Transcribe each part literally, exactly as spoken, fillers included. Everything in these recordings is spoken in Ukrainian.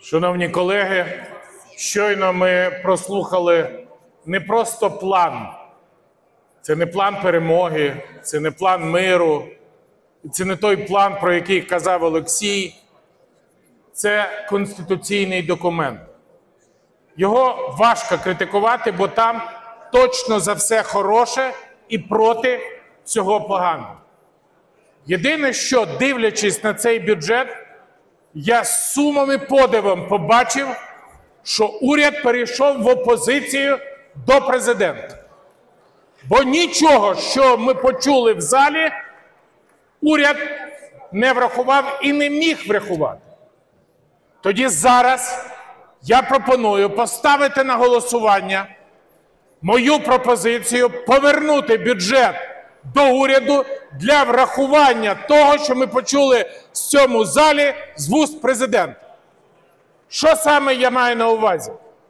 Шановні колеги, щойно ми прослухали не просто план. Це не план перемоги, це не план миру, це не той план, про який казав Олексій. Це конституційний документ. Його важко критикувати, бо там точно за все хороше і проти всього поганого. Єдине, що, дивлячись на цей бюджет, я з сумом і подивом побачив, що уряд перейшов в опозицію до президента. Бо нічого, що ми почули в залі, уряд не врахував і не міг врахувати. Тоді зараз я пропоную поставити на голосування мою пропозицію повернути бюджет до уряду для врахування того, що ми почули в цьому залі з вуст президента. Що саме я маю на увазі?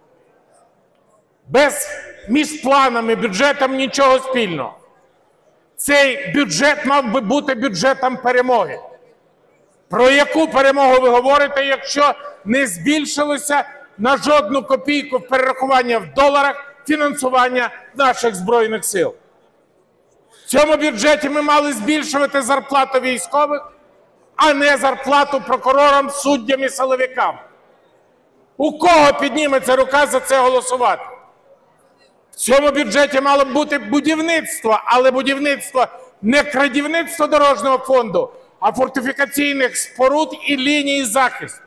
Без між планом і бюджетом нічого спільного. Цей бюджет мав би бути бюджетом перемоги. Про яку перемогу ви говорите, якщо не збільшилося на жодну копійку в перерахування в доларах фінансування наших Збройних сил? В цьому бюджеті ми мали збільшувати зарплату військових, а не зарплату прокурорам, суддям і силовикам. У кого підніметься рука за це голосувати? В цьому бюджеті мало б бути будівництво, але будівництво не крадівництво дорожнього фонду, а фортифікаційних споруд і ліній захисту.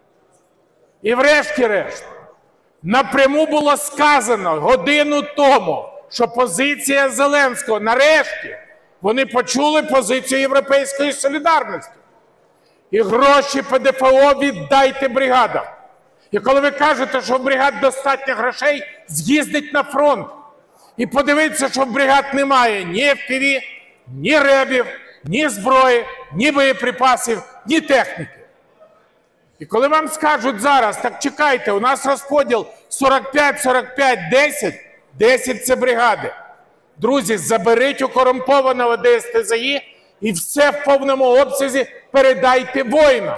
І врешті-решт, напряму було сказано годину тому, що позиція Зеленського, нарешті, вони почули позицію Європейської солідарності. І гроші Пе Де Фе О віддайте бригадам. І коли ви кажете, що в бригад достатньо грошей, з'їздить на фронт. І подивіться, що в бригад немає ні еф пі ві, ні ребів, ні зброї, ні боєприпасів, ні техніки. І коли вам скажуть зараз, так чекайте, у нас розподіл сорок п'ять сорок п'ять десять, десять – це бригади. Друзі, заберіть у корумпованого Де Ес Те Зе І і все в повному обсязі передайте воїнам.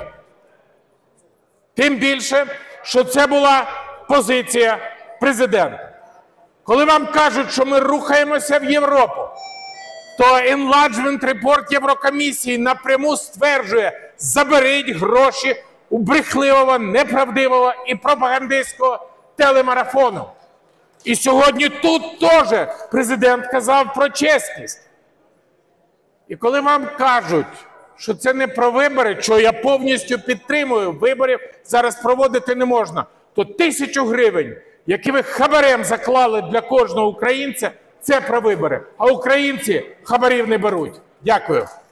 Тим більше, що це була позиція президента. Коли вам кажуть, що ми рухаємося в Європу, то Enlargement Report Єврокомісії напряму стверджує: заберіть гроші у брехливого, неправдивого і пропагандистського телемарафону. І сьогодні тут теж президент казав про чесність. І коли вам кажуть, що це не про вибори, що я повністю підтримую, виборів зараз проводити не можна, то тисячу гривень, які ви хабарем заклали для кожного українця, це про вибори. А українці хабарів не беруть. Дякую.